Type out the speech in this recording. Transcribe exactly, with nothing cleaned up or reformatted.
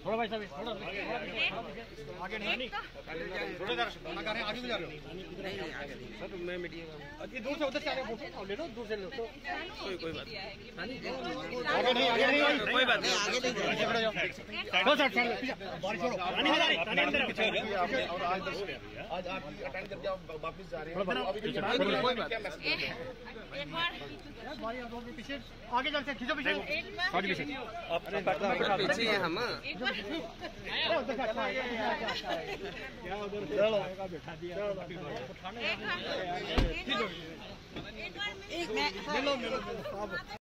थोड़ा भाई साहब थोड़ा आगे नहीं थोड़ा इधर आगे भी जा रहे हो नहीं नहीं आगे नहीं सर मैं मीडिया ये दूर से उधर से आगे फोटो ले लो दूर से लो तो कोई कोई बात आगे नहीं आगे नहीं कोई बात नहीं आगे नहीं खड़े जाओ दो साइड साइड बाहर छोड़ो पानी में जा रही पानी अंदर पीछे और आज दस आज आप अटेंड करके आप वापस जा रहे हैं अभी कोई बात एक बार भाई आप लोग पीछे आगे चलते खींचो पीछे सॉरी पीछे आप पीछे हैं हम क्या उधर बैठा दिया एक मैं